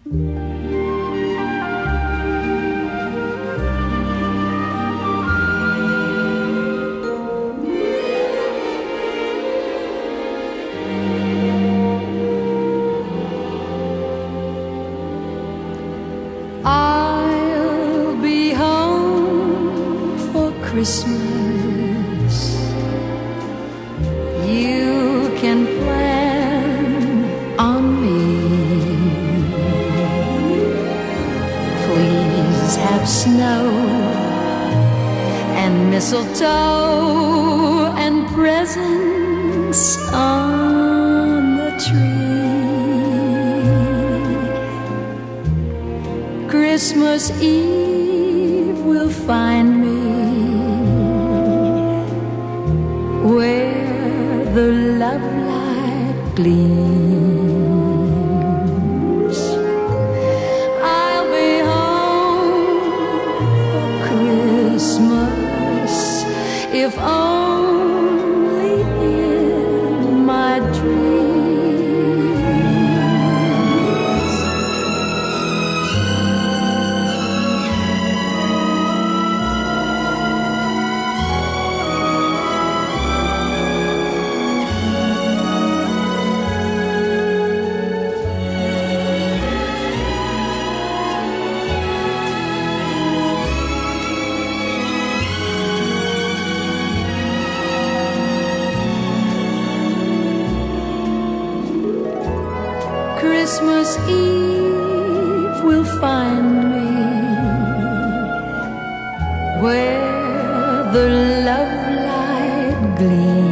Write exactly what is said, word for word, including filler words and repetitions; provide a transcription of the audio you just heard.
I'll be home for Christmas. You can plan on me. Please have snow and mistletoe and presents on the tree. Christmas Eve will find me where the love light gleams. I'll be home for Christmas, if only in my dreams. Christmas Eve will find me where the love light gleams.